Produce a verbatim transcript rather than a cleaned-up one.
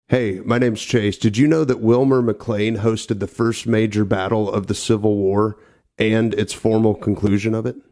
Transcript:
Hey, my name's Chase. Did you know that Wilmer, McLean hosted the first major battle of the Civil War and its formal conclusion of it?